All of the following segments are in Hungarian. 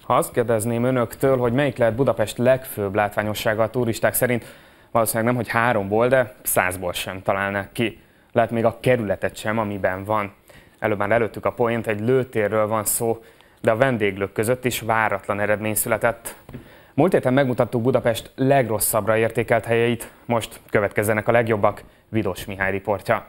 Ha azt kérdezném önöktől, hogy melyik lehet Budapest legfőbb látványossága a turisták szerint, valószínűleg nem, hogy 3-ból, de 100-ból sem találnák ki. Lehet még a kerületet sem, amiben van. Előbb már előttük a poént, egy lőtérről van szó, de a vendéglők között is váratlan eredmény született. Múlt héten megmutattuk Budapest legrosszabbra értékelt helyeit, most következzenek a legjobbak. Vidos Mihály riportja.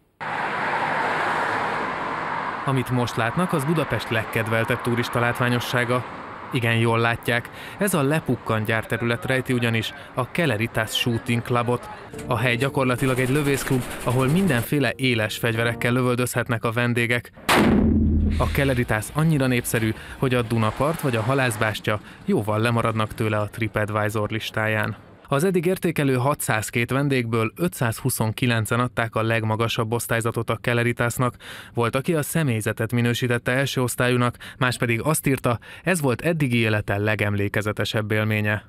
Amit most látnak, az Budapest legkedveltebb turista látványossága. Igen, jól látják, ez a lepukkant gyárterület rejti ugyanis a Celeritas Shooting Clubot. A hely gyakorlatilag egy lövészklub, ahol mindenféle éles fegyverekkel lövöldözhetnek a vendégek. A Celeritas annyira népszerű, hogy a Dunapart vagy a Halászbástya jóval lemaradnak tőle a TripAdvisor listáján. Az eddig értékelő 602 vendégből 529-en adták a legmagasabb osztályzatot a Celeritasnak. Volt, aki a személyzetet minősítette első osztályúnak, más pedig azt írta, ez volt eddigi élete legemlékezetesebb élménye.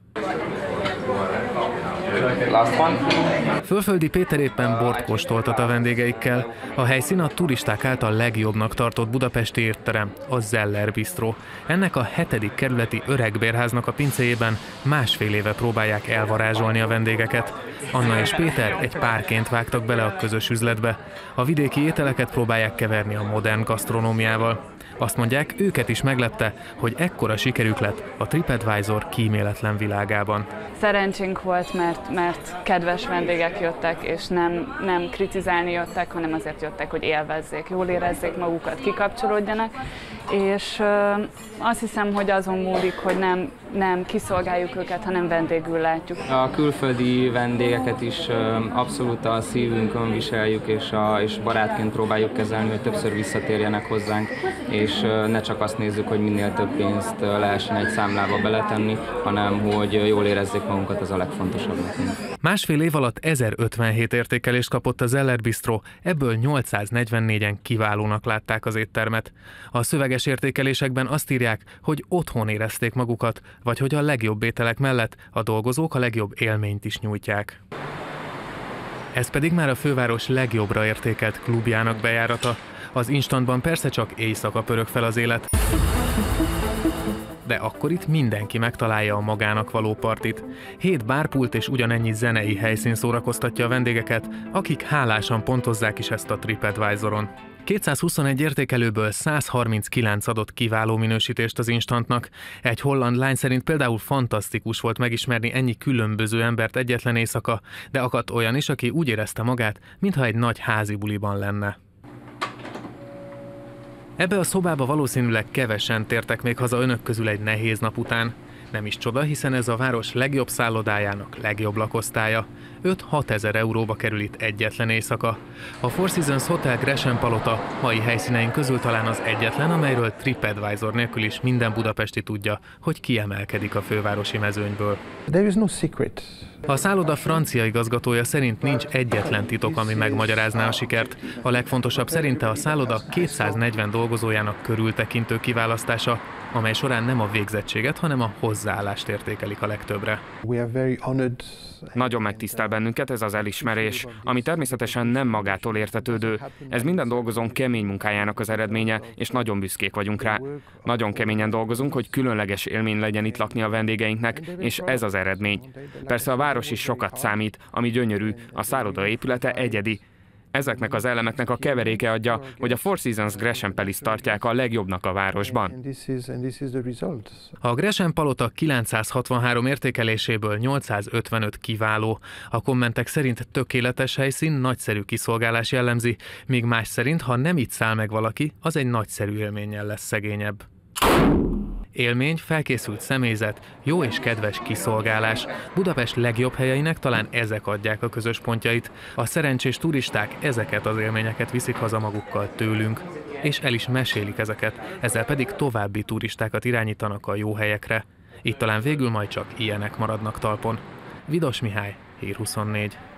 Fölföldi Péter éppen bort kóstoltat a vendégeikkel. A helyszín a turisták által legjobbnak tartott budapesti étterem, a Zeller Bistro. Ennek a 7. kerületi öregbérháznak a pincéjében másfél éve próbálják elvarázsolni a vendégeket. Anna és Péter egy párként vágtak bele a közös üzletbe. A vidéki ételeket próbálják keverni a modern gasztronómiával. Azt mondják, őket is meglepte, hogy ekkora sikerük lett a TripAdvisor kíméletlen világában. Szerencsénk volt, mert kedves vendégek jöttek, és nem kritizálni jöttek, hanem azért jöttek, hogy élvezzék, jól érezzék magukat, kikapcsolódjanak. És azt hiszem, hogy azon múlik, hogy nem kiszolgáljuk őket, hanem vendégül látjuk. A külföldi vendégeket is abszolút a szívünkön viseljük, és barátként próbáljuk kezelni, hogy többször visszatérjenek hozzánk, és ne csak azt nézzük, hogy minél több pénzt lehessen egy számlába beletenni, hanem hogy jól érezzék magunkat, az a legfontosabb nekünk. Másfél év alatt 1057 értékelést kapott a Zeller Bistro, ebből 844-en kiválónak látták az éttermet. A szöveges értékelésekben azt írják, hogy otthon érezték magukat, vagy hogy a legjobb ételek mellett a dolgozók a legjobb élményt is nyújtják. Ez pedig már a főváros legjobbra értékelt klubjának bejárata. Az Instantban persze csak éjszaka pörög fel az élet. De akkor itt mindenki megtalálja a magának való partit. 7 bárpult és ugyanennyi zenei helyszín szórakoztatja a vendégeket, akik hálásan pontozzák is ezt a TripAdvisoron. 221 értékelőből 139 adott kiváló minősítést az Instantnak. Egy holland lány szerint például fantasztikus volt megismerni ennyi különböző embert egyetlen éjszaka, de akadt olyan is, aki úgy érezte magát, mintha egy nagy házi buliban lenne. Ebbe a szobába valószínűleg kevesen tértek még haza önök közül egy nehéz nap után. Nem is csoda, hiszen ez a város legjobb szállodájának legjobb lakosztálya. 5-6 ezer euróba kerül itt egyetlen éjszaka. A Four Seasons Hotel Gresham Palota mai helyszíneink közül talán az egyetlen, amelyről TripAdvisor nélkül is minden budapesti tudja, hogy kiemelkedik a fővárosi mezőnyből. There is no secret. A szálloda francia igazgatója szerint nincs egyetlen titok, ami megmagyarázná a sikert. A legfontosabb szerinte a szálloda 240 dolgozójának körültekintő kiválasztása, amely során nem a végzettséget, hanem a hozzáállást értékelik a legtöbbre. Nagyon megtisztel bennünket ez az elismerés, ami természetesen nem magától értetődő. Ez minden dolgozónk kemény munkájának az eredménye, és nagyon büszkék vagyunk rá. Nagyon keményen dolgozunk, hogy különleges élmény legyen itt lakni a vendégeinknek, és ez az eredmény. Persze a város is sokat számít, ami gyönyörű, a szálloda épülete egyedi. Ezeknek az elemeknek a keveréke adja, hogy a Four Seasons Gresham Palace tartják a legjobbnak a városban. A Gresham Palota 963 értékeléséből 855 kiváló. A kommentek szerint tökéletes helyszín, nagyszerű kiszolgálás jellemzi, míg más szerint, ha nem itt száll meg valaki, az egy nagyszerű élménnyel lesz szegényebb. Élmény, felkészült személyzet, jó és kedves kiszolgálás. Budapest legjobb helyeinek talán ezek adják a közös pontjait. A szerencsés turisták ezeket az élményeket viszik haza magukkal tőlünk. És el is mesélik ezeket, ezzel pedig további turistákat irányítanak a jó helyekre. Itt talán végül majd csak ilyenek maradnak talpon. Vidos Mihály, Hír 24.